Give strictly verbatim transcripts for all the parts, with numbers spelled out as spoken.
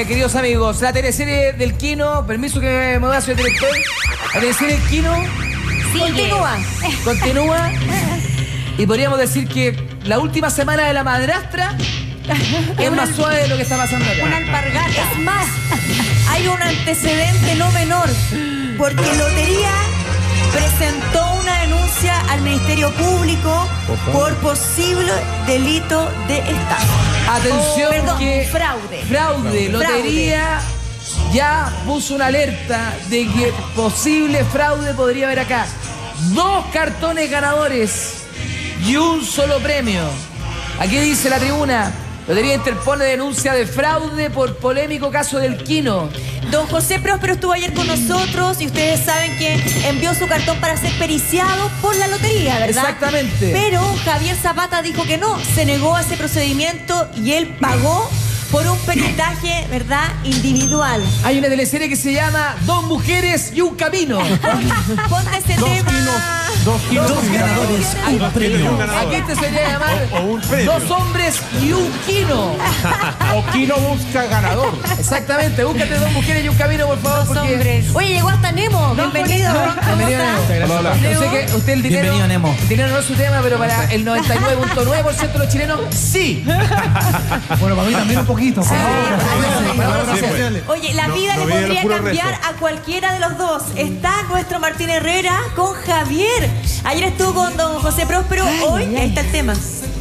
eh, queridos amigos, la teleserie del Kino, permiso que me voy a hacer director. La teleserie del Kino continúa. Continúa. Y podríamos decir que la última semana de la madrastra es más suave de lo que está pasando acá. Una alpargata. Es más, hay un antecedente no menor, porque Lotería presentó una denuncia al Ministerio Público por posible delito de estafa. Atención, oh, perdón, que fraude. Fraude. Lotería ya puso una alerta de que posible fraude podría haber acá. Dos cartones ganadores y un solo premio. Aquí dice la tribuna: Lotería interpone denuncia de fraude por polémico caso del Kino. Don José Próspero estuvo ayer con nosotros y ustedes saben que envió su cartón para ser periciado por la lotería, ¿verdad? Exactamente. Pero Javier Zapata dijo que no, se negó a ese procedimiento y él pagó por un peritaje, ¿verdad?, individual. Hay una teleserie que se llama Dos mujeres y un camino. Ponte ese dos tema. Kinos, dos kinos Dos ganadores, un premio. Aquí te sería llamar o, o un premio. Dos hombres y un Kino. O Kino busca ganador. Exactamente, búscate dos mujeres y un camino, por favor. Dos porque... hombres. Oye, llegó hasta Nemo. Bienvenido. ¿Cómo Bienvenido, está? Nemo. Hola, hola. Yo sé que usted el dinero, Bienvenido, Nemo. el dinero no es su tema, pero para el noventa y nueve punto nueve por ciento de los chilenos, sí. Bueno, para mí también un poquito. Por favor. Sí, pues. Oye, la No, vida no le viene podría el puro cambiar rezo. a cualquiera de los dos. Está nuestro Martín Herrera con Javier. Ayer estuvo con don José Próspero. Hoy ahí está el tema.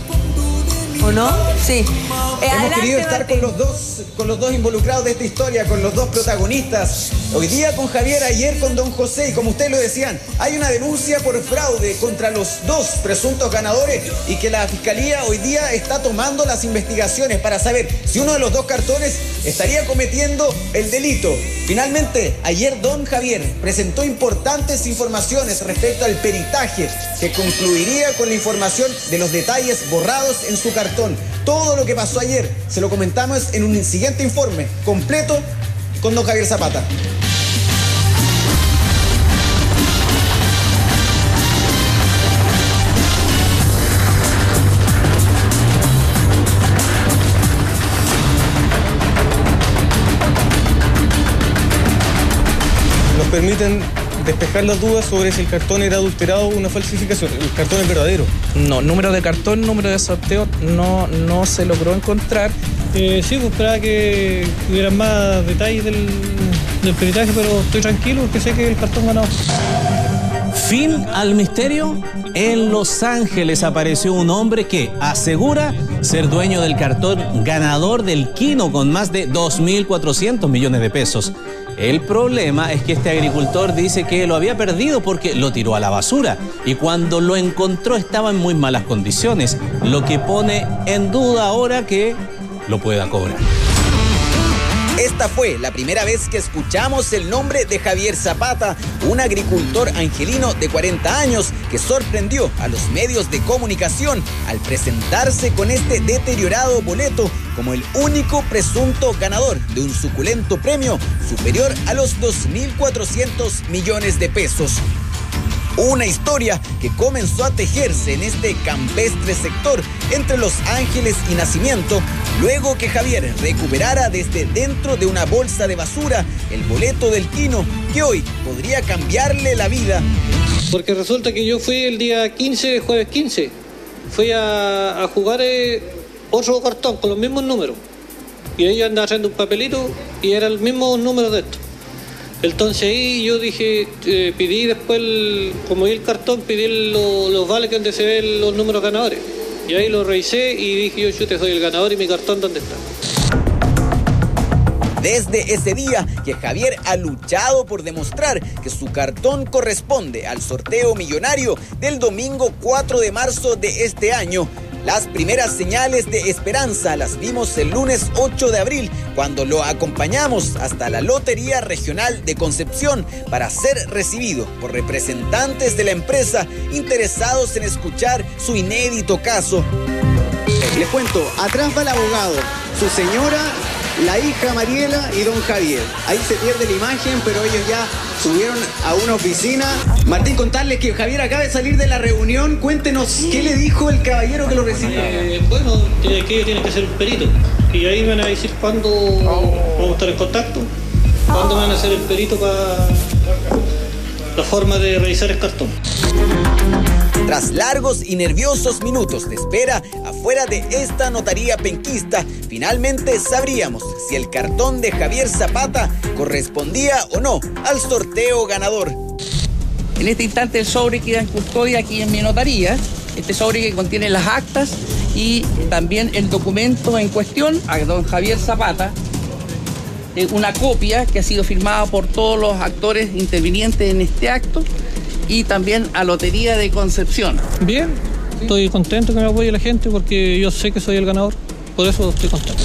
¿O no? Sí. Eh, Hemos adelante, querido estar Martín. con los dos, con los dos involucrados de esta historia, con los dos protagonistas. Hoy día con Javier, ayer con don José, y como ustedes lo decían, hay una denuncia por fraude contra los dos presuntos ganadores y que la Fiscalía hoy día está tomando las investigaciones para saber si uno de los dos cartones estaría cometiendo el delito. Finalmente, ayer don Javier presentó importantes informaciones respecto al peritaje que concluiría con la información de los detalles borrados en su cartón. Todo lo que pasó ayer se lo comentamos en un siguiente informe completo con don Javier Zapata. Nos permiten despejar las dudas sobre si el cartón era adulterado o una falsificación. El cartón es verdadero. No, número de cartón, número de sorteo no, no se logró encontrar. Eh, sí, pues esperaba que hubieran más detalles del, del peritaje, pero estoy tranquilo porque sé que el cartón ganó. Fin al misterio. En Los Ángeles apareció un hombre que asegura ser dueño del cartón ganador del Kino con más de dos mil cuatrocientos millones de pesos. El problema es que este agricultor dice que lo había perdido porque lo tiró a la basura y cuando lo encontró estaba en muy malas condiciones, lo que pone en duda ahora que lo pueda cobrar. Esta fue la primera vez que escuchamos el nombre de Javier Zapata, un agricultor angelino de cuarenta años que sorprendió a los medios de comunicación al presentarse con este deteriorado boleto como el único presunto ganador de un suculento premio superior a los dos mil cuatrocientos millones de pesos. Una historia que comenzó a tejerse en este campestre sector entre Los Ángeles y Nacimiento, luego que Javier recuperara desde dentro de una bolsa de basura el boleto del Kino que hoy podría cambiarle la vida. Porque resulta que yo fui el día quince, jueves quince, fui a, a jugar eh, otro cartón con los mismos números. Y ellos andaban haciendo un papelito y era el mismo número de esto. Entonces ahí yo dije, eh, pedí después, el, como vi el cartón, pedí el, lo, los vales donde se ven los números ganadores. Y ahí lo revisé y dije yo, chute, soy el ganador y mi cartón, ¿dónde está? Desde ese día que Javier ha luchado por demostrar que su cartón corresponde al sorteo millonario del domingo cuatro de marzo de este año. Las primeras señales de esperanza las vimos el lunes ocho de abril, cuando lo acompañamos hasta la Lotería Regional de Concepción para ser recibido por representantes de la empresa interesados en escuchar su inédito caso. Les cuento, atrás va el abogado, su señora, la hija Mariela y don Javier. Ahí se pierde la imagen, pero ellos ya subieron a una oficina. Martín, contarles que Javier acaba de salir de la reunión. Cuéntenos, ¿qué le dijo el caballero que lo recibió? Eh, bueno, tiene que, tiene que ser un perito. Y ahí van a decir cuándo, cuándo estar en contacto. ¿Cuándo van a hacer el perito para la forma de revisar el cartón? Tras largos y nerviosos minutos de espera afuera de esta notaría penquista, finalmente sabríamos si el cartón de Javier Zapata correspondía o no al sorteo ganador. En este instante el sobre queda en custodia aquí en mi notaría, este sobre que contiene las actas y también el documento en cuestión a don Javier Zapata, una copia que ha sido firmada por todos los actores intervinientes en este acto, y también a Lotería de Concepción. Bien, estoy contento que me apoye la gente porque yo sé que soy el ganador, por eso estoy contento.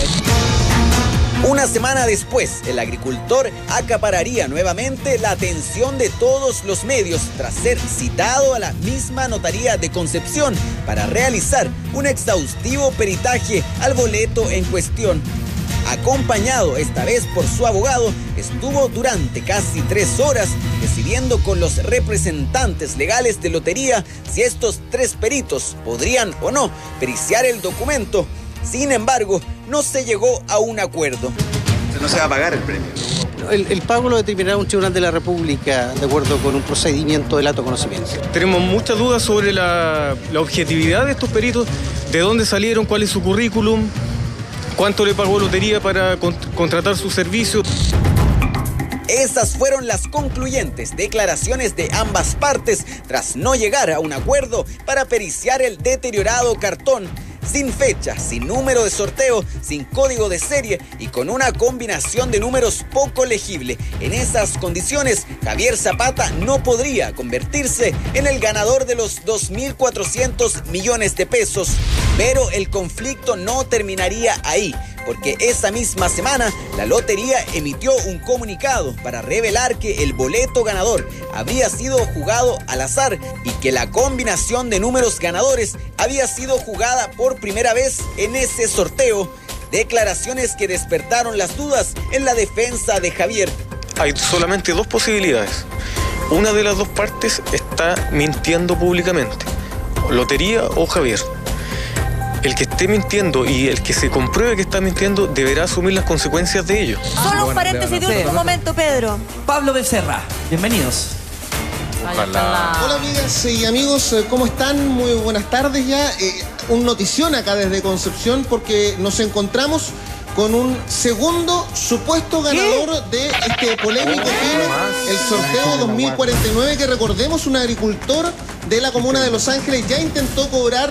Una semana después, el agricultor acapararía nuevamente la atención de todos los medios tras ser citado a la misma notaría de Concepción para realizar un exhaustivo peritaje al boleto en cuestión. Acompañado esta vez por su abogado, estuvo durante casi tres horas decidiendo con los representantes legales de Lotería si estos tres peritos podrían o no periciar el documento. Sin embargo, no se llegó a un acuerdo. No se va a pagar el premio. El, el pago lo determinará un tribunal de la República de acuerdo con un procedimiento de lato conocimiento. Tenemos muchas dudas sobre la, la objetividad de estos peritos, de dónde salieron, cuál es su currículum, cuánto le pagó Lotería para con, contratar su servicio. Esas fueron las concluyentes declaraciones de ambas partes tras no llegar a un acuerdo para periciar el deteriorado cartón. Sin fecha, sin número de sorteo, sin código de serie y con una combinación de números poco legible. En esas condiciones, Javier Zapata no podría convertirse en el ganador de los dos mil cuatrocientos millones de pesos. Pero el conflicto no terminaría ahí, porque esa misma semana la lotería emitió un comunicado para revelar que el boleto ganador habría sido jugado al azar y que la combinación de números ganadores había sido jugada por primera vez en ese sorteo. Declaraciones que despertaron las dudas en la defensa de Javier. Hay solamente dos posibilidades. Una de las dos partes está mintiendo públicamente, Lotería o Javier. El que esté mintiendo y el que se compruebe que está mintiendo deberá asumir las consecuencias de ello. Solo un paréntesis de último momento, Pedro. Pablo Becerra, bienvenidos. Ojalá. Hola amigas y amigos, ¿cómo están? Muy buenas tardes ya. Eh, un notición acá desde Concepción porque nos encontramos con un segundo supuesto ganador ¿Qué? de este polémico kino, el sorteo dos mil cuarenta y nueve, que recordemos un agricultor de la comuna de Los Ángeles ya intentó cobrar.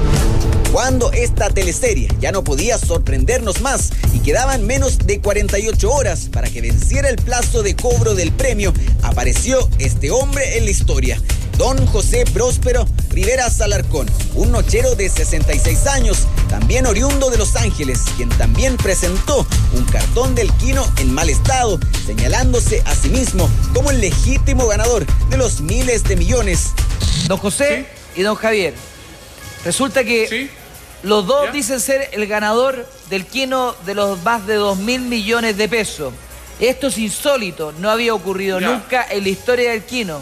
Cuando esta teleserie ya no podía sorprendernos más y quedaban menos de cuarenta y ocho horas para que venciera el plazo de cobro del premio, apareció este hombre en la historia, don José Próspero Rivera Alarcón, un nochero de sesenta y seis años, también oriundo de Los Ángeles, quien también presentó un cartón del kino en mal estado, señalándose a sí mismo como el legítimo ganador de los miles de millones. Don José ¿Sí? y don Javier, resulta que... ¿Sí? Los dos ¿Ya? dicen ser el ganador del kino de los más de dos mil millones de pesos. Esto es insólito, no había ocurrido ¿Ya? nunca en la historia del kino.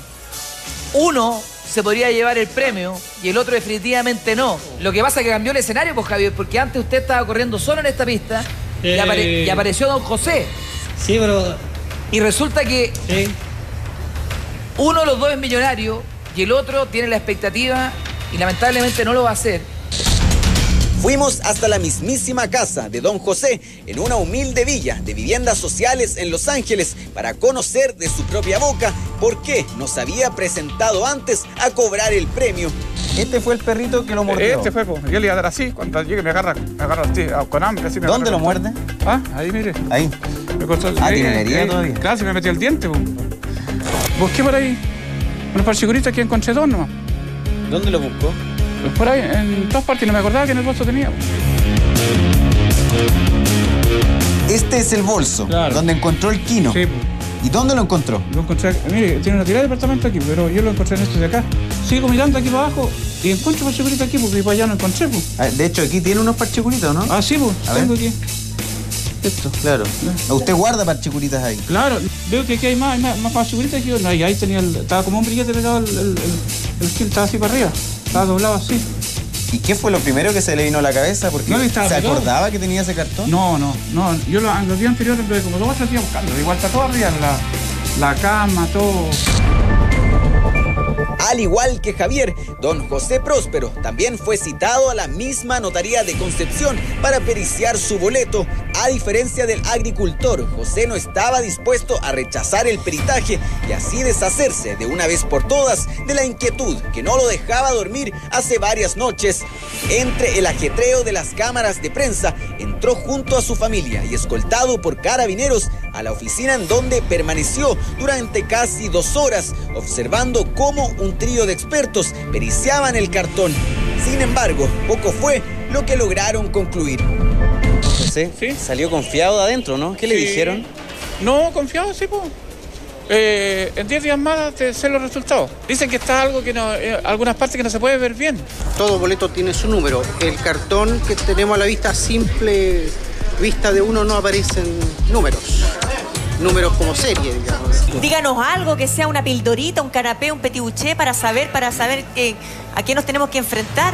Uno se podría llevar el premio y el otro definitivamente no. Lo que pasa es que cambió el escenario, pues, Javier, porque antes usted estaba corriendo solo en esta pista eh... y, apare y apareció don José. Sí, pero... Y resulta que sí. uno de los dos es millonario y el otro tiene la expectativa y lamentablemente no lo va a hacer. Fuimos hasta la mismísima casa de don José en una humilde villa de viviendas sociales en Los Ángeles para conocer de su propia boca por qué nos había presentado antes a cobrar el premio. Este fue el perrito que lo mordió. Este fue, pues. Yo le iba a dar así, cuando llegue me agarra, me agarra así, con hambre. Así me ¿Dónde agarra, lo muerde? Ah, ahí mire. Ahí. Me cortó, ah, ahí, tiene herida ahí, todavía. Claro, se me metió el diente. Pues. Busqué por ahí unos parchicuritas que encontré dos nomás. ¿Dónde lo buscó? Por ahí, en todas partes, no me acordaba que en el bolso tenía. Este es el bolso, claro. donde encontró el kino. Sí. ¿Y dónde lo encontró? Lo encontré, mire, tiene una tirada de departamento aquí, pero yo lo encontré en esto de acá. Sigo mirando aquí para abajo y encuentro parchicuritas aquí, porque para allá no encontré, pues. De hecho, aquí tiene unos parchicuritas, ¿no? Ah, sí, pues, a tengo ver. aquí. Esto. Claro. ¿Usted guarda parchicuritas ahí? Claro. Veo que aquí hay más, hay más, más parchicuritas que yo. No, y ahí tenía el, estaba como un brillete pegado el, el, el, el kilo, estaba así para arriba. Estaba doblado así. ¿Y qué fue lo primero que se le vino a la cabeza? Porque No, estaba ¿se pegado. acordaba que tenía ese cartón? No, no, no. Yo lo- los días anteriores anduve como dos o tres días buscando. Igual está todo arriba, la, la cama, todo. Al igual que Javier, don José Próspero también fue citado a la misma notaría de Concepción para periciar su boleto. A diferencia del agricultor, José no estaba dispuesto a rechazar el peritaje y así deshacerse de una vez por todas de la inquietud que no lo dejaba dormir hace varias noches. Entre el ajetreo de las cámaras de prensa, entró junto a su familia y escoltado por carabineros a la oficina en donde permaneció durante casi dos horas, observando cómo un trío de expertos periciaban el cartón. Sin embargo, poco fue lo que lograron concluir. José, salió confiado de adentro, ¿no? ¿Qué le Sí. dijeron? No, confiado, sí, pues. Eh, en diez días más te sé los resultados. Dicen que está algo que no, eh, algunas partes que no se puede ver bien. Todo boleto tiene su número. El cartón que tenemos a la vista, a simple vista de uno, no aparecen números. Números como serie, digamos. Díganos algo que sea una pildorita, un canapé, un petit bouché para saber, para saber eh, a qué nos tenemos que enfrentar.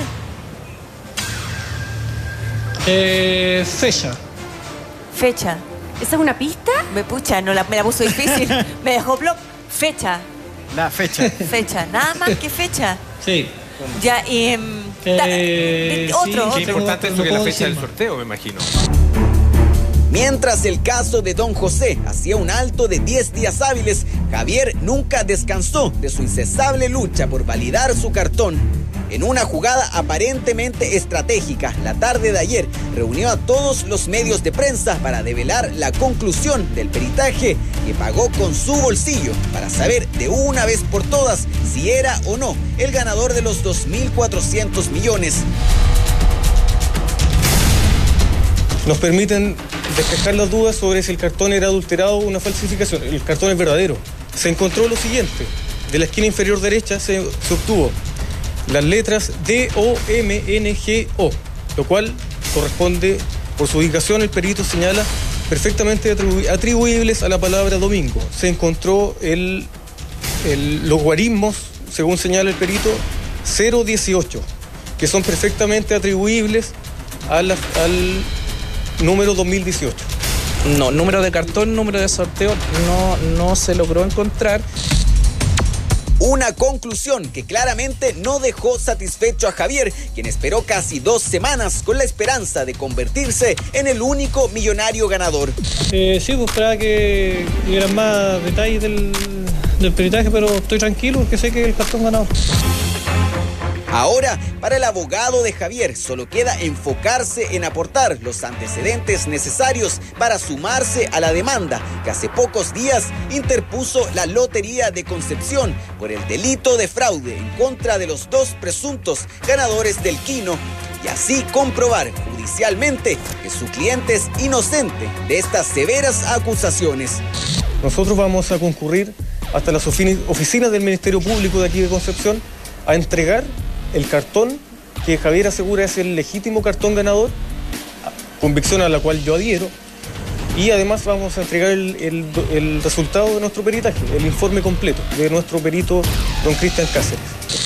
Eh, fecha. Fecha. ¿Esa es una pista? Me pucha, no la, me la puso difícil. Me dejó blog. Fecha. La fecha. Fecha. Nada más que fecha. Sí. Ya, y... em, ta- Eh, de- otro, sí, Qué otro. importante no eso que es la puedo fecha decir del más. sorteo, me imagino. Mientras el caso de don José hacía un alto de diez días hábiles, Javier nunca descansó de su incesable lucha por validar su cartón. En una jugada aparentemente estratégica, la tarde de ayer reunió a todos los medios de prensa para develar la conclusión del peritaje que pagó con su bolsillo para saber de una vez por todas si era o no el ganador de los dos mil cuatrocientos millones. Nos permiten despejar las dudas sobre si el cartón era adulterado o una falsificación. El cartón es verdadero. Se encontró lo siguiente. De la esquina inferior derecha se, se obtuvo las letras D O M N G O, lo cual corresponde, por su ubicación, el perito señala perfectamente atribu- atribuibles a la palabra domingo. Se encontró el, el- los guarismos, según señala el perito, cero dieciocho, que son perfectamente atribuibles a la- al número dos mil dieciocho. No, número de cartón, número de sorteo no, no se logró encontrar. Una conclusión que claramente no dejó satisfecho a Javier, quien esperó casi dos semanas con la esperanza de convertirse en el único millonario ganador. Eh, sí, pues esperaba que hubieran más detalles del, del peritaje, pero estoy tranquilo porque sé que el cartón ganado. Ahora, para el abogado de Javier, solo queda enfocarse en aportar los antecedentes necesarios para sumarse a la demanda que hace pocos días interpuso la Lotería de Concepción por el delito de fraude en contra de los dos presuntos ganadores del Quino y así comprobar judicialmente que su cliente es inocente de estas severas acusaciones. Nosotros vamos a concurrir hasta las ofi- oficinas del Ministerio Público de aquí de Concepción a entregar el cartón que Javier asegura es el legítimo cartón ganador, convicción a la cual yo adhiero, y además vamos a entregar el, el- el resultado de nuestro peritaje, el informe completo de nuestro perito don Cristian Cáceres.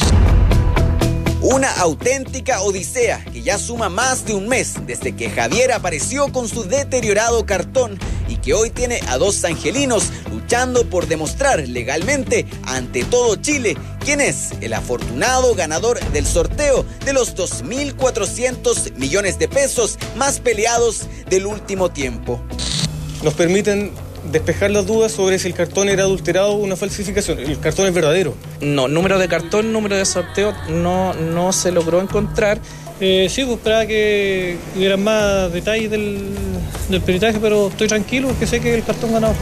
Una auténtica odisea que ya suma más de un mes desde que Javier apareció con su deteriorado cartón y que hoy tiene a dos angelinos luchando por demostrar legalmente ante todo Chile quién es el afortunado ganador del sorteo de los dos mil cuatrocientos millones de pesos más peleados del último tiempo. Nos permiten despejar las dudas sobre si el cartón era adulterado o una falsificación. El cartón es verdadero. No, número de cartón, número de sorteo no, no se logró encontrar. Eh, sí, pues esperaba que hubieran más detalles del, del peritaje, pero estoy tranquilo porque sé que el cartón ganado.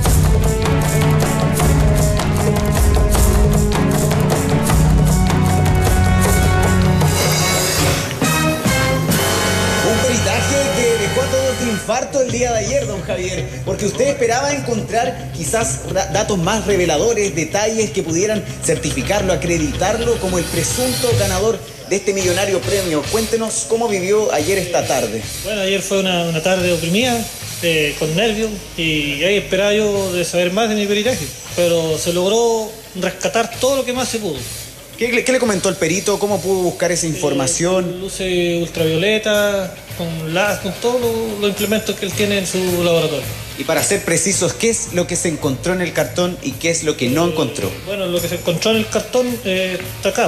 Un peritaje que dejó a todos de infarto el día de ayer, don Javier, porque usted esperaba encontrar quizás da- datos más reveladores, detalles que pudieran certificarlo, acreditarlo como el presunto ganador de este millonario premio. Cuéntenos cómo vivió ayer esta tarde. Bueno, ayer fue una, una tarde oprimida, eh, con nervios, y ahí esperaba yo de saber más de mi peritaje, pero se logró rescatar todo lo que más se pudo, ¿Qué, le- qué le comentó el perito? ¿Cómo pudo buscar esa información? Eh, luces ultravioleta, con, la, con todos los, los implementos que él tiene en su laboratorio. Y para ser precisos, ¿qué es lo que se encontró en el cartón y qué es lo que no encontró? Bueno, lo que se encontró en el cartón eh, está acá.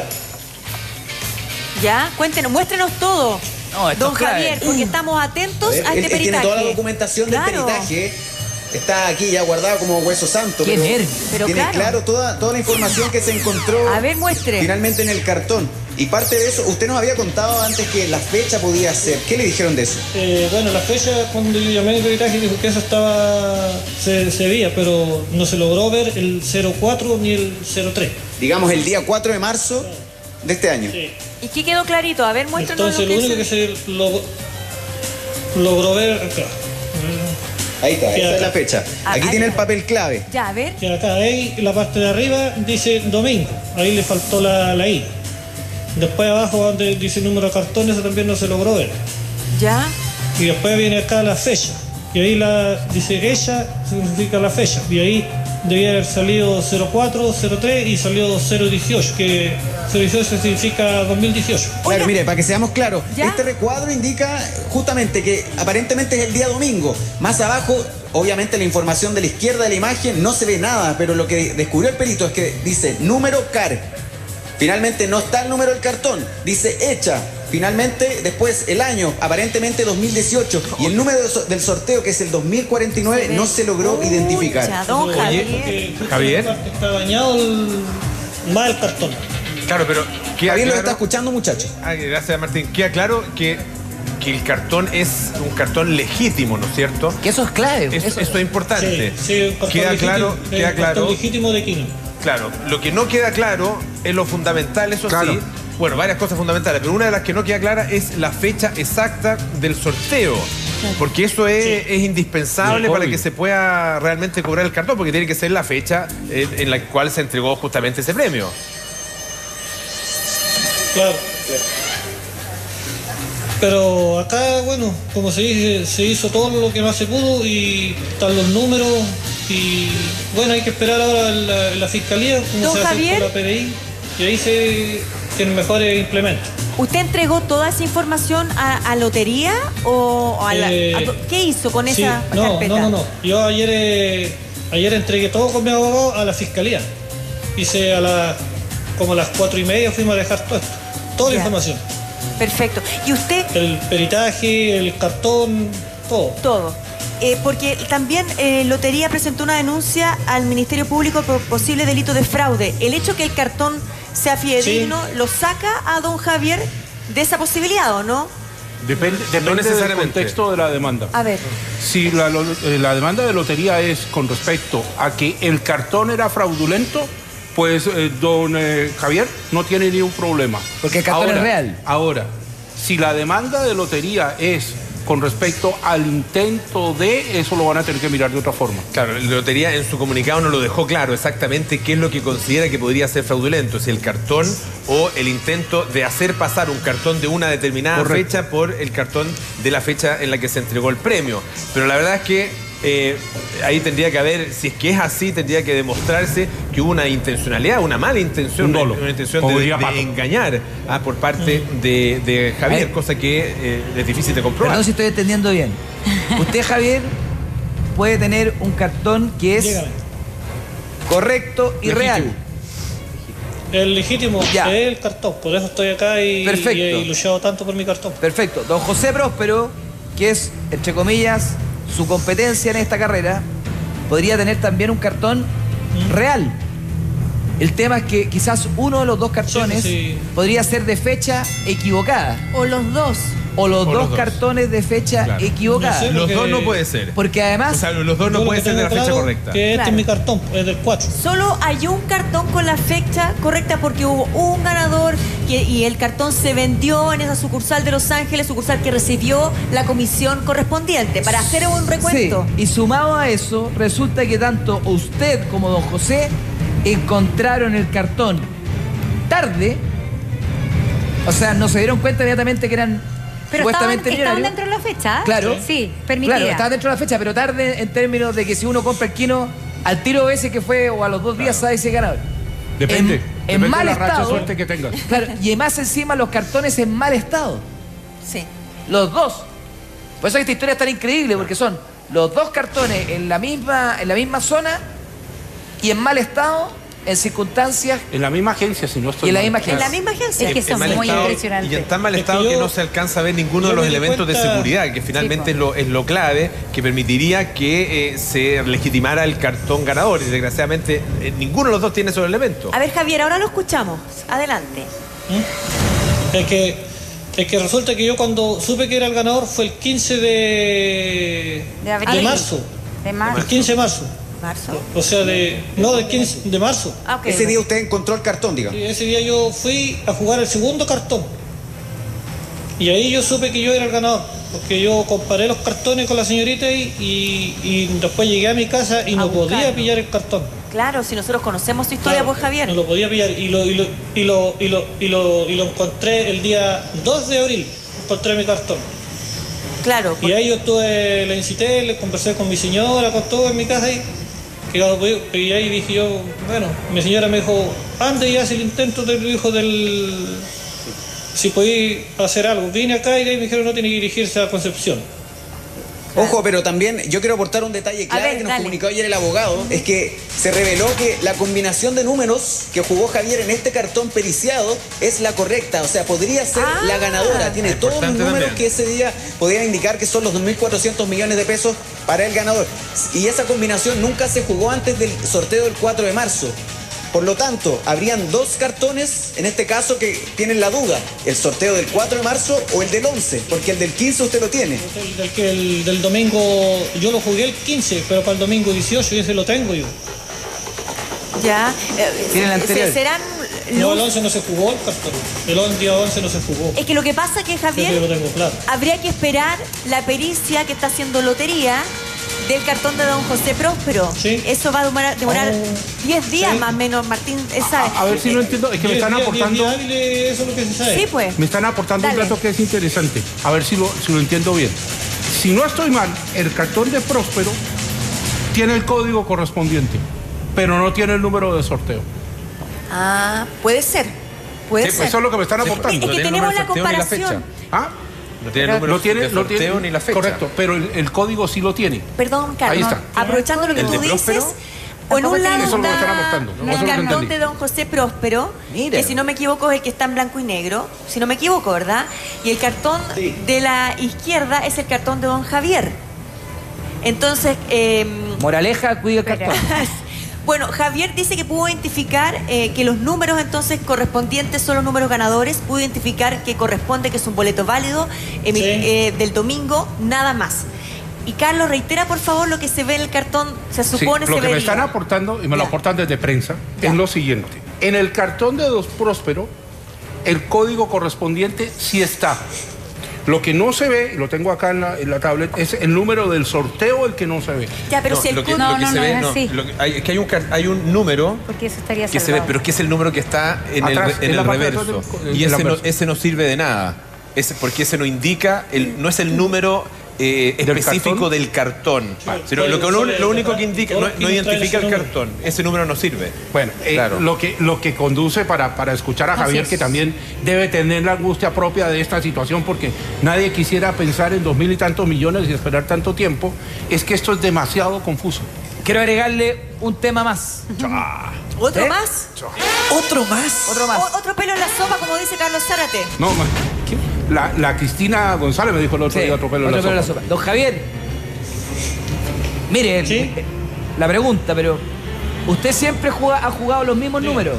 Ya, cuéntenos, muéstrenos todo. No, esto Don es clave. Javier, porque estamos atentos A ver, a él, este él tiene peritaje. toda la documentación Claro. del peritaje. Está aquí ya guardado como hueso santo. Qué pero nervio. Pero tiene claro. claro, toda, toda la información que se encontró A ver, muestre. finalmente en el cartón. Y parte de eso, usted nos había contado antes que la fecha podía ser. ¿Qué le dijeron de eso? Eh, bueno, la fecha cuando yo llamé al peritaje dijo que eso estaba, se, se veía, pero no se logró ver el cero cuatro ni el cero tres. Digamos el día cuatro de marzo de este año. Sí. ¿Y qué quedó clarito? A ver, muéstranos Entonces lo lo que único que se... se logró, logró ver acá. Ahí está, Que esa es acá. la fecha. Ah, Aquí ahí tiene el está. papel clave. Ya, a ver. Que acá, ahí, la parte de arriba dice domingo. Ahí le faltó la, la I. Después abajo donde dice número de cartón, eso también no se logró ver. Ya. Y después viene acá la fecha. Y ahí la dice ella, significa la fecha. Y ahí debía haber salido cero cuatro, cero tres y salió cero dieciocho, que cero dieciocho significa dos mil dieciocho. Claro, mire, para que seamos claros, ¿Ya? este recuadro indica justamente que aparentemente es el día domingo. Más abajo, obviamente la información de la izquierda de la imagen no se ve nada, pero lo que descubrió el perito es que dice número C A R. Finalmente no está el número del cartón, dice hecha. Finalmente, después el año, aparentemente dos mil dieciocho, y el número de so- del sorteo, que es el dos mil cuarenta y nueve, no se logró Pucha, identificar. don Oye, Javier. Porque justo Javier. en la parte está dañado el, más el cartón. Claro, pero queda Javier lo claro- está escuchando, muchachos. Ah, gracias, Martín. Queda claro que, que el cartón es un cartón legítimo, ¿no es cierto? Que eso es clave. Eso, eso- eso es importante. Sí, sí, un cartón queda legítimo, claro, es queda un cartón claro. legítimo de Quino. Claro, lo que no queda claro es lo fundamental, eso Claro. sí. Bueno, varias cosas fundamentales, pero una de las que no queda clara es la fecha exacta del sorteo. Porque eso es, es indispensable Y el para COVID. que se pueda realmente cobrar el cartón, porque tiene que ser la fecha eh, en la cual se entregó justamente ese premio. Claro. Pero acá, bueno, como se dice, se hizo todo lo que más se pudo y están los números y bueno, hay que esperar ahora en la, en la fiscalía cómo Don se hace Javier. con la P D I y ahí se tienen mejores implementos. ¿Usted entregó toda esa información a, a lotería o a la, Eh, a to- qué hizo con Sí, esa no, carpeta? no, no, no. Yo ayer, eh, ayer entregué todo con mi abogado a la fiscalía. Hice a las como a las cuatro y media fuimos a dejar todo esto, toda la Ya. información. Perfecto. ¿Y usted? El peritaje, el cartón, todo. Todo. Eh, porque también eh, Lotería presentó una denuncia al Ministerio Público por posible delito de fraude. El hecho que el cartón sea fidedigno lo saca a don Javier de esa posibilidad, ¿o no? Depende, depende del necesariamente. contexto de la demanda. A ver. Si la, lo- eh, la demanda de lotería es con respecto a que el cartón era fraudulento, pues eh, don eh, Javier no tiene ningún problema. Porque el cartón Ahora- es real. Ahora, si la demanda de lotería es con respecto al intento de, eso lo van a tener que mirar de otra forma. Claro, la lotería en su comunicado no lo dejó claro exactamente qué es lo que considera que podría ser fraudulento, si el cartón o el intento de hacer pasar un cartón de una determinada Correcto. fecha por el cartón de la fecha en la que se entregó el premio. Pero la verdad es que eh, ahí tendría que haber, si es que es así, tendría que demostrarse que hubo una intencionalidad, una mala intención, Un dolo. una, una intención Como de, diría de Pato. engañar ah, por parte de, de Javier, Ahí. cosa que eh, es difícil de comprobar. Perdón si estoy entendiendo bien. Usted, Javier, puede tener un cartón que es Dígame. correcto y Legítimo. real. El legítimo Ya. es el cartón, por eso estoy acá y, Perfecto. y he luchado tanto por mi cartón. Perfecto. Don José Próspero, que es, entre comillas, su competencia en esta carrera, podría tener también un cartón real. El tema es que quizás uno de los dos cartones Sí, sí. podría ser de fecha equivocada. O los dos. O los O dos los dos. cartones de fecha Claro. equivocada. No sé, Los porque- dos no puede ser. Porque además, O sea, los dos Yo no lo puede que ser de la tengo fecha claro correcta. Que este Claro. es mi cartón, es del cuatro. Solo hay un cartón con la fecha correcta porque hubo un ganador que, y el cartón se vendió en esa sucursal de Los Ángeles, sucursal que recibió la comisión correspondiente para hacer un recuento. sí, y sumado a eso, resulta que tanto usted como don José encontraron el cartón tarde. O sea, no se dieron cuenta inmediatamente que eran Pero estaban, supuestamente estaban millonarios. dentro de la fecha. Claro. Sí, permitida. Claro, estaban dentro de la fecha, pero tarde en términos de que si uno compra el quino, al tiro ese que fue o a los dos días sabe si es ganador. Depende. En, depende en mal de la racha estado. de suerte que tengas. Claro, y más encima los cartones en mal estado. Sí. Los dos. Por eso esta historia es tan increíble, porque son los dos cartones en la misma, en la misma zona y en mal estado, en circunstancias. En la misma agencia, si no estoy Y en la mal. misma agencia. En la misma agencia. Es que son muy impresionantes. Y en tan mal Es que estado que, yo- no se alcanza a ver ninguno de yo los me di elementos de cuenta- seguridad, que finalmente es, lo, es lo clave, que permitiría que eh, se legitimara el cartón ganador. Y desgraciadamente eh, ninguno de los dos tiene esos elementos. A ver, Javier, ahora lo escuchamos. Adelante. Es que, es que resulta que yo cuando supe que era el ganador fue el quince de, De abril. marzo. De marzo. El quince de marzo. Marzo. O sea, de, no, del quince de marzo. Ah, ok. Ese día usted encontró el cartón, diga. Y ese día yo fui a jugar el segundo cartón. Y ahí yo supe que yo era el ganador. Porque yo comparé los cartones con la señorita y, y, y después llegué a mi casa y A no buscarlo. podía pillar el cartón. Claro, si nosotros conocemos tu historia, Claro, pues, Javier. No lo podía pillar y lo, y lo, y lo, y lo, y lo, y lo encontré el día dos de abril. Encontré mi cartón. Claro. Y ahí yo estuve, le incité, le conversé con mi señora, con todo en mi casa y, que no podía- y ahí dije yo, bueno, mi señora me dijo, ande y hace el intento del hijo del... Si podía hacer algo. Vine acá y de ahí me dijeron no tiene que dirigirse a Concepción. Ojo, pero también yo quiero aportar un detalle clave ver, que nos dale. comunicó ayer el abogado, es que se reveló que la combinación de números que jugó Javier en este cartón periciado es la correcta, o sea, podría ser Ah. la ganadora, tiene todos los Importante números también. que ese día podían indicar que son los dos mil cuatrocientos millones de pesos para el ganador. Y esa combinación nunca se jugó antes del sorteo del cuatro de marzo. Por lo tanto, habrían dos cartones, en este caso, que tienen la duda, el sorteo del cuatro de marzo o el del once, porque el del quince usted lo tiene. El del, que el del domingo, yo lo jugué el quince, pero para el domingo dieciocho y ese lo tengo yo. Ya. eh, Tiene el se- anterior. serán No, el luz- once no se jugó el cartón. El on- día once no se jugó. Es que lo que pasa es que, Yo lo Javier, tengo claro. habría que esperar la pericia que está haciendo lotería del cartón de don José Próspero. Sí. Eso va a demorar demorar diez días Sí. más o menos, Martín. él sabe. A ver si lo entiendo, es que me Diez están días, diez aportando... días hábiles, eso es lo que se sabe. Sí, pues. Me están aportando Dale. un dato que es interesante. A ver si lo, si lo entiendo bien. Si no estoy mal, el cartón de Próspero tiene el código correspondiente, pero no tiene el número de sorteo. Ah, puede ser. Puede Sí, ser. pues eso es lo que me están Es aportando. que tenemos la comparación. ¿Ah? No tiene Pero número no tiene, de no sorteo tiene- ni la fecha. Correcto, pero el, el código sí lo tiene. Perdón, Carlos. Ahí está. Aprovechando lo que ¿El tú de dices, Próspero? o en Tampoco un lado tiene- Eso es lo que me están está aportando, ¿no? el Eso es lo que cartón entendí. de don José Próspero, Mira. que si no me equivoco es el que está en blanco y negro, si no me equivoco, ¿verdad? Y el cartón de la izquierda es el cartón de don Javier. Entonces, eh, Moraleja, cuida el cartón. bueno, Javier dice que pudo identificar eh, que los números entonces correspondientes son los números ganadores, pudo identificar que corresponde que es un boleto válido emi- Sí. eh, del domingo, nada más. Y Carlos, reitera por favor lo que se ve en el cartón, se Sí, supone lo se que me vería. están aportando, y me lo Ya. aportan desde prensa, Ya. es lo siguiente. En el cartón de Dos Próspero, el código correspondiente sí está. Lo que no se ve, y lo tengo acá en la, en la tablet, es el número del sorteo el que no se ve. Ya, pero No, si el lo que, código- lo que No, se no, ve, no es no, así. lo que- hay- es que hay un, car- hay un número Porque eso estaría que se ve, salvado. pero es que es el número que está en el, Atrás, en en el la parte de reverso. atrás del- Y en la ese no, verso. ese no sirve de nada. Ese, porque ese no indica, el, no es el número eh, ¿Del específico cartón? del cartón. Sino lo, que, lo, lo único que indica, no, no identifica el cartón. Ese número no sirve. Bueno, eh, Claro. lo, que, lo que conduce para, para escuchar a Así Javier, es. que también debe tener la angustia propia de esta situación, porque nadie quisiera pensar en dos mil y tantos millones y esperar tanto tiempo, es que esto es demasiado confuso. Quiero agregarle un tema más. ¿Otro ¿Eh? más? ¿Otro más? Otro más. O- otro pelo en la sopa, como dice Carlos Zárate. No, ma- la, la Cristina González me dijo el otro Sí, día otro pelo en otro la pelo en la sopa. sopa. Don Javier, mire, el- ¿Sí? la pregunta, pero ¿usted siempre juega- ha jugado los mismos números?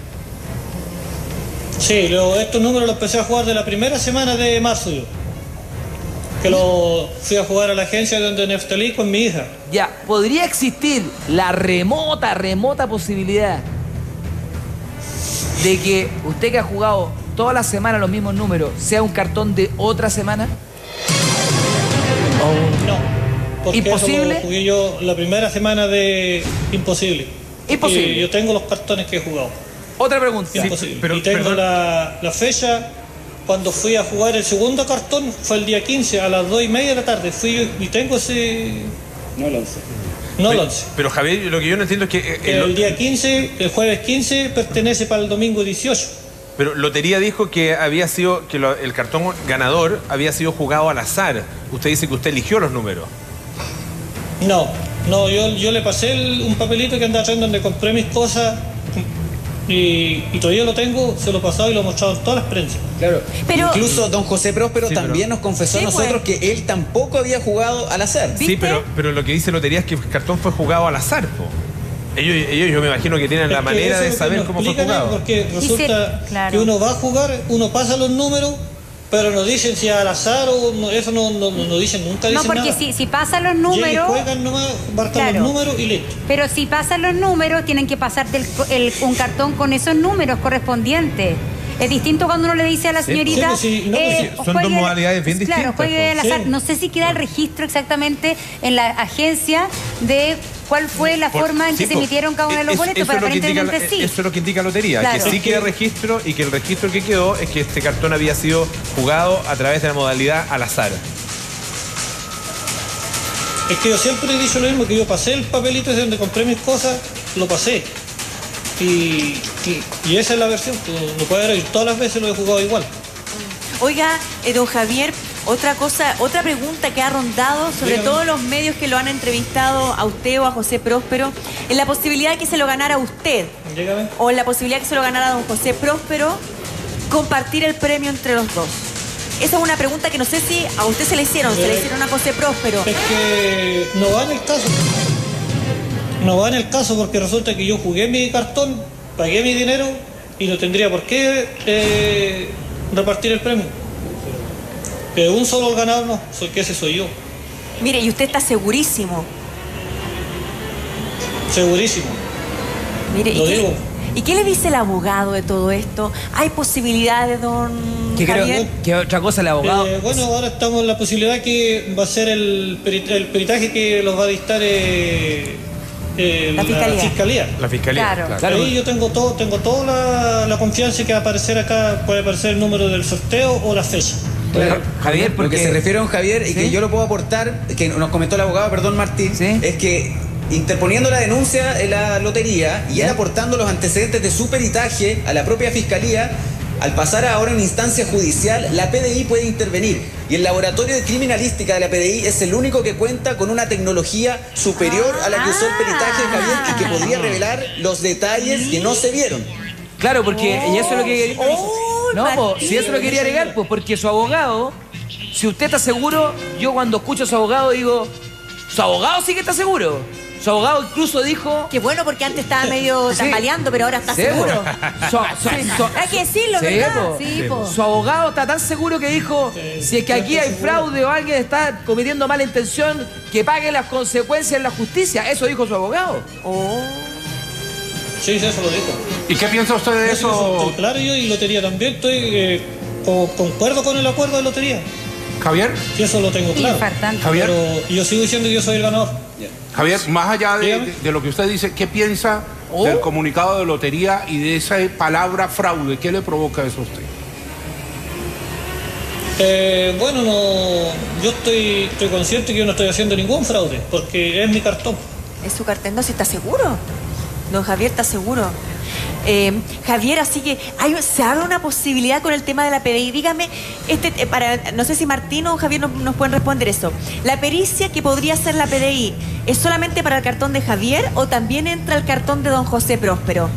Sí, lo- estos números los empecé a jugar de la primera semana de marzo yo. Que lo fui a jugar a la agencia donde Neftalí con mi hija. Ya, ¿podría existir la remota, remota posibilidad de que usted que ha jugado toda la semana los mismos números sea un cartón de otra semana? No. Porque ¿Imposible? eso lo jugué yo la primera semana de imposible. Imposible. Y yo tengo los cartones que he jugado. Otra pregunta. Imposible. pero- y tengo perdón. la, la fecha. Cuando fui a jugar el segundo cartón fue el día quince a las dos y media de la tarde. Fui yo y tengo ese. No el once. No el Pero- once. Pero Javier, lo que yo no entiendo es que... eh, El, el- día quince, el jueves quince, pertenece para el domingo dieciocho. Pero Lotería dijo que había sido que lo- el cartón ganador había sido jugado al azar. Usted dice que usted eligió los números. No, no, yo, yo le pasé el- un papelito que andaba atrás donde compré mis cosas y, y todavía lo tengo, se lo he pasado y lo he mostrado en todas las prensas. Claro. Pero- Incluso don José Próspero Sí, pero- también nos confesó Sí, a nosotros pues. que él tampoco había jugado al azar. ¿Viste? Sí, pero, pero lo que dice Lotería es que el cartón fue jugado al azar, po. Ellos, ellos yo me imagino que tienen la Es que manera eso de es lo que saber nos cómo fue explican, jugado. Porque resulta claro. que uno va a jugar, uno pasa los números, pero no dicen si al azar o no, eso no, no, no, no dicen, nunca No, dicen porque nada. si, si pasan los Llegan y números, juegan nomás, marcan Claro. los números y listo. pero si pasan los números, tienen que pasarte el, el- un cartón con esos números correspondientes. Es distinto cuando uno le dice a la Sí, señorita. pues sí, no, eh, pues sí, son dos juegue- modalidades bien Claro, distintas, juegue al pues. azar. Sí. No sé si queda el registro exactamente en la agencia de cuál fue la Por- forma en que sí, se po. emitieron cada uno de los Es- boletos, eso pero es lo que indica la- aparentemente sí. Eso es lo que indica Lotería, Claro. que sí Es que- queda registro y que el registro que quedó es que este cartón había sido jugado a través de la modalidad al azar. Es que yo siempre he dicho lo mismo, que yo pasé el papelito ese donde compré mis cosas, lo pasé. Y, y, y esa es la versión, pues, no puede haber, todas las veces lo he jugado igual. Oiga, eh, don Javier, otra cosa, otra pregunta que ha rondado, sobre Dígame. todo los medios que lo han entrevistado a usted o a José Próspero, es la posibilidad de que se lo ganara usted, Dígame. o la posibilidad de que se lo ganara don José Próspero, compartir el premio entre los dos. Esa es una pregunta que no sé si a usted se le hicieron, se le Eh, hicieron a José Próspero. Es que no va en el caso. No va en el caso porque resulta que yo jugué mi cartón, pagué mi dinero y no tendría por qué eh, repartir el premio. Que un solo el ganador no, soy que ese soy yo, Mire, y usted está segurísimo. segurísimo. Mire, ¿y Lo qué, digo. ¿y qué le dice el abogado de todo esto? ¿Hay posibilidades, don ¿Qué creo Javier? que otra cosa el abogado? Eh, bueno, ahora estamos en la posibilidad que va a ser el, perit- el peritaje que los va a dictar eh, eh, La fiscalía. fiscalía. La fiscalía. Claro. Claro. Ahí yo tengo todo, tengo toda la, la confianza que va a aparecer acá, puede aparecer el número del sorteo o la fecha. Claro. Javier, Lo porque- que se refiere a don Javier y ¿Sí? que yo lo puedo aportar, que nos comentó el abogado, perdón Martín, ¿Sí? es que interponiendo la denuncia en la lotería y él ¿Ya? aportando los antecedentes de su peritaje a la propia fiscalía, al pasar ahora en instancia judicial, la P D I puede intervenir. Y el laboratorio de criminalística de la P D I es el único que cuenta con una tecnología superior a la que usó el peritaje de Javier y que podría revelar los detalles que no se vieron. Claro, porque y eso es lo que Oh, no, po, Martín. si eso lo quería agregar, pues porque su abogado, si usted está seguro, yo cuando escucho a su abogado digo, su abogado sí que está seguro. Su abogado incluso dijo, Qué bueno, porque antes estaba medio Sí. tambaleando, pero ahora está Sí, seguro. su, su- su- Hay que decirlo, Sí, ¿verdad? po. Sí, po. su abogado está tan seguro que dijo, si es que aquí hay fraude o alguien está cometiendo mala intención, que pague las consecuencias en la justicia. Eso dijo su abogado. Oh. Sí, sí, eso lo dijo. ¿Y qué piensa usted de No, sí, eso, estoy claro yo y lotería también, estoy eh, co- concuerdo con el acuerdo de lotería. Javier? Sí, eso lo tengo claro. Infartante. Javier. Pero yo sigo diciendo que yo soy el ganador. Javier, más allá de, Dígame. de- de lo que usted dice, ¿qué piensa Oh. del comunicado de lotería y de esa palabra fraude? ¿Qué le provoca eso a usted? Eh, bueno, no, yo estoy, estoy consciente que yo no estoy haciendo ningún fraude, porque es mi cartón. Es su cartel, no, si está seguro. Don Javier está seguro. Eh, Javier, así que hay, se abre una posibilidad con el tema de la P D I. Dígame, este, eh, para, no sé si Martín o Javier nos, nos pueden responder eso. ¿La pericia que podría hacer la P D I es solamente para el cartón de Javier o también entra el cartón de don José Próspero?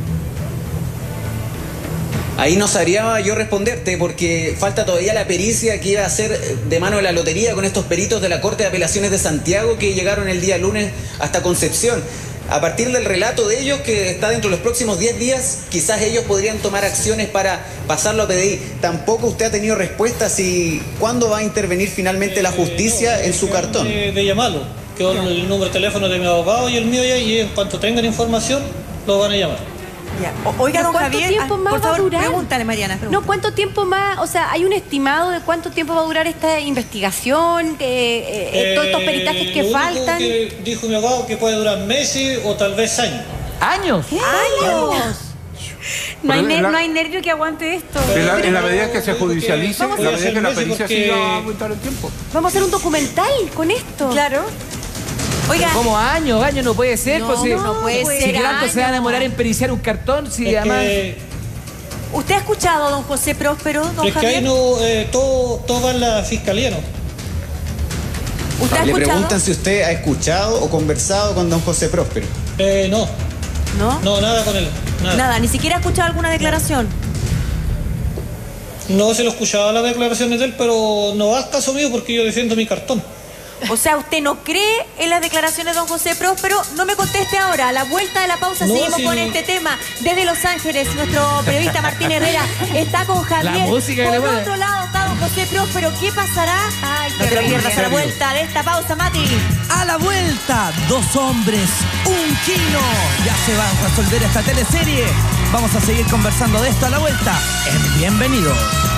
Ahí no sabría yo responderte porque falta todavía la pericia que iba a hacer de mano de la lotería con estos peritos de la Corte de Apelaciones de Santiago que llegaron el día lunes hasta Concepción. A partir del relato de ellos, que está dentro de los próximos diez días, quizás ellos podrían tomar acciones para pasarlo a P D I. Tampoco usted ha tenido respuesta si cuándo va a intervenir finalmente la justicia en su cartón. De, de llamarlo, que es el número de teléfono de mi abogado y el mío ya, y en cuanto tengan información, lo van a llamar. Ya. O- Oiga, don ¿Cuánto Javier, tiempo ah, más por va a favor, durar? pregúntale, Mariana. No, pregúntale. ¿cuánto tiempo más? O sea, ¿hay un estimado de cuánto tiempo va a durar esta investigación? Eh, eh, eh, todos estos peritajes que lo único faltan. que dijo mi abogado que puede durar meses o tal vez años. ¿Años? ¡Años! No hay, Pero ner- en la- no hay nervio que aguante esto. En la, en la Pero- medida que se judicialice, en Vamos a la medida hacer que la meses pericia porque- siga va a aumentar el tiempo. Vamos a hacer un documental con esto. Claro. Oiga. ¿Cómo años? Años no puede ser. No, pues, si, no puede si ser tanto años. se va a demorar en periciar un cartón, si Es además... que, ¿Usted ha escuchado a don José Próspero, don es que Javier? ahí no, eh, todo, todo va en la fiscalía, ¿no? ¿Usted ha Le escuchado? preguntan si usted ha escuchado o conversado con don José Próspero. Eh, no. ¿No? No, nada con él. Nada. Nada, ni siquiera ha escuchado alguna declaración. No se lo escuchaba las declaraciones de él, pero no va al caso mío porque yo defiendo mi cartón. O sea, ¿usted no cree en las declaraciones de don José Próspero? No me conteste ahora. A la vuelta de la pausa No, seguimos sí. con este tema. Desde Los Ángeles, nuestro periodista Martín Herrera está con Javier. La música que Por le pone. otro lado está don José Próspero. ¿Qué pasará? Ay, no te lo pierdas a la vuelta de esta pausa, Mati. A la vuelta, dos hombres, un kilo. Ya se va a resolver esta teleserie. Vamos a seguir conversando de esto a la vuelta en Bienvenidos.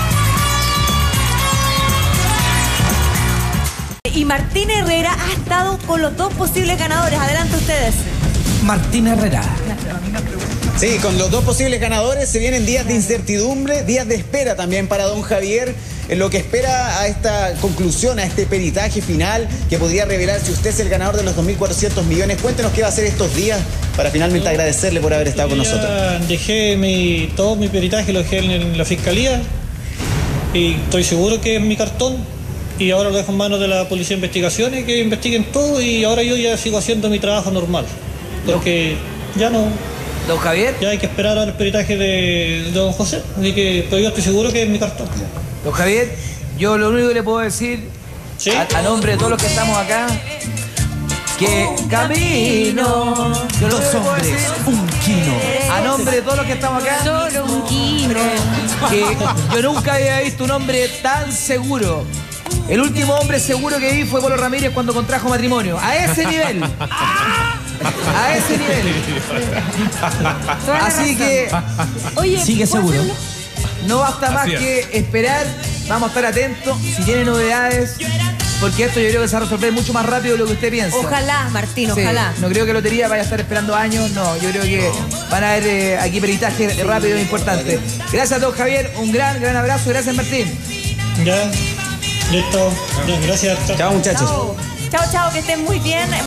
Y Martín Herrera ha estado con los dos posibles ganadores. Adelante ustedes. Martín Herrera. Sí, con los dos posibles ganadores se vienen días de incertidumbre, días de espera también para don Javier, en lo que espera a esta conclusión, a este peritaje final que podría revelar si usted es el ganador de los dos mil cuatrocientos millones. Cuéntenos qué va a hacer estos días para finalmente No, agradecerle por haber estado con Ya nosotros. Dejé mi, todo mi peritaje, lo dejé en la fiscalía y estoy seguro que es mi cartón. Y ahora lo dejo en manos de la Policía de Investigaciones, que investiguen todo y ahora yo ya sigo haciendo mi trabajo normal. Porque ya no... Don Javier. Ya hay que esperar al peritaje de, de don José. Así que, pero yo estoy seguro que es mi cartón. Don Javier, yo lo único que le puedo decir, ¿Sí? a, a nombre de todos los que estamos acá, que camino. Yo lo Dos único que puedo hombres, decir, un kilo. a nombre de todos los que estamos acá, Solo un kilo. que yo nunca había visto un hombre tan seguro. El último hombre seguro que vi fue Polo Ramírez cuando contrajo matrimonio. A ese nivel. A ese nivel. Así que Oye, Sigue ¿puedo seguro. hacerlo? no basta más Así es. que esperar. Vamos a estar atentos. Si tiene novedades, porque esto yo creo que se va a resolver mucho más rápido de lo que usted piensa. Ojalá, Martín, Sí, ojalá. no creo que Lotería vaya a estar esperando años, no, yo creo que van a haber eh, aquí peritajes rápidos e importantes. Gracias, don Javier, un gran, gran abrazo, gracias Martín. Ya, listo. Ya, gracias. Chao, muchachos. Chao, chao, chao, que estén muy bien.